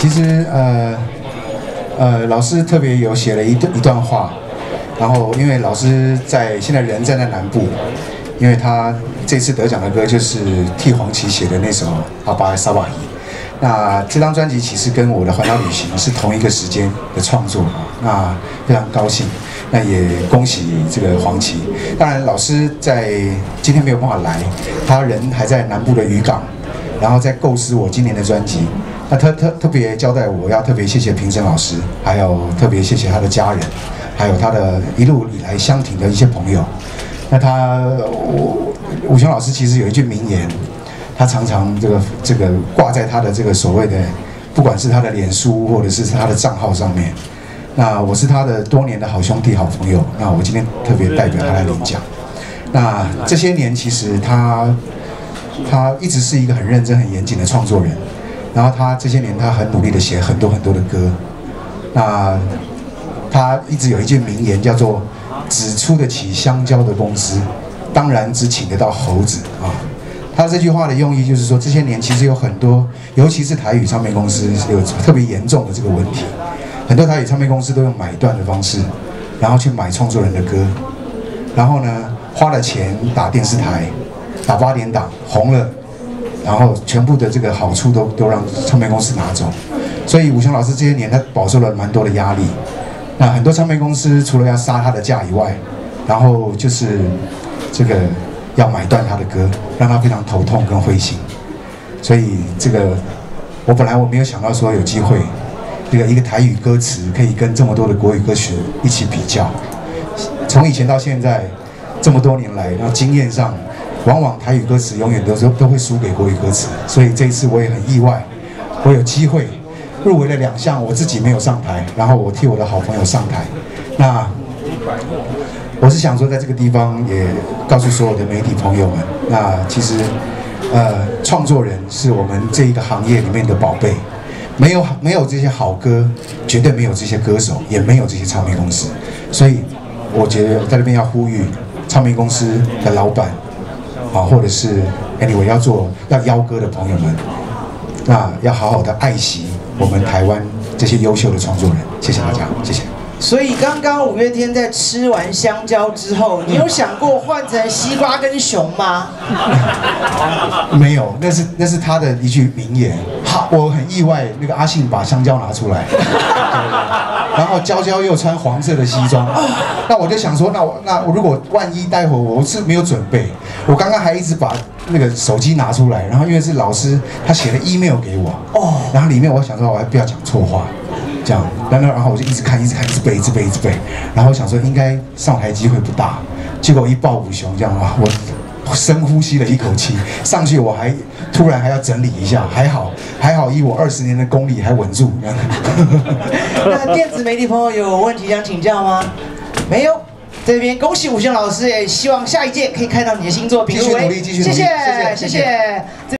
其实老师特别有写了一段话，然后因为老师现在人在南部，因为他这次得奖的歌就是替黄芪写的那首《阿巴萨瓦伊》。那这张专辑其实跟我的环岛旅行是同一个时间的创作，那非常高兴。那也恭喜这个黄芪。当然，老师在今天没有办法来，他人还在南部的渔港，然后在构思我今年的专辑。那特别交代我要特别谢谢评审老师，还有特别谢谢他的家人，还有他的一路以来相挺的一些朋友。那武雄老师其实有一句名言，他常常这个挂在他的这个所谓的，不管是他的脸书或者是他的账号上面。那我是他的多年的好兄弟、好朋友。那我今天特别代表他来领奖。那这些年其实他一直是一个很认真、很严谨的创作人。然后他这些年他很努力的写很多的歌。那他一直有一句名言叫做“只出得起香蕉的公司，当然只请得到猴子啊”。他这句话的用意就是说，这些年其实有很多，尤其是台语唱片公司有特别严重的这个问题。很多台语唱片公司都用买断的方式，然后去买创作人的歌，然后呢花了钱打电视台，打8点档红了，然后全部的这个好处都让唱片公司拿走。所以武雄老师这些年他饱受了蛮多的压力。那很多唱片公司除了要杀他的价以外，然后就是这个要买断他的歌，让他非常头痛跟灰心。所以这个我本来没有想到说有机会。一个台语歌词可以跟这么多的国语歌曲一起比较，从以前到现在这么多年来，然后经验上，往往台语歌词永远都会输给国语歌词，所以这一次我也很意外，我有机会入围了2项，我自己没有上台，然后我替我的好朋友上台。那我是想说，在这个地方也告诉所有的媒体朋友们，那其实创作人是我们这一个行业里面的宝贝。没有这些好歌，绝对没有这些歌手，也没有这些唱片公司。所以，我觉得在这边要呼吁唱片公司的老板，或者是 anyway 要邀歌的朋友们，那要好好的爱惜我们台湾这些优秀的创作人。谢谢大家，谢谢。 所以刚刚五月天在吃完香蕉之后，你有想过换成西瓜跟熊吗？ 没有，那是他的一句名言。好，我很意外，那个阿信把香蕉拿出来，然后娇娇又穿黄色的西装，那我就想说，那如果万一待会我是没有准备，我刚刚还一直把那个手机拿出来，然后因为是老师他写了 email 给我，然后里面我想说我还不要讲错话。这样，然后我就一直看，一直背，然后想说应该上台机会不大，结果一抱武雄这样啊，我深呼吸了一口气，上去我还突然还要整理一下，还好，以我20年的功力还稳住。 那电子媒体朋友有问题想请教吗？没有，这边恭喜武雄老师，也希望下一届可以看到你的新作品入围。 继续努力， 谢谢。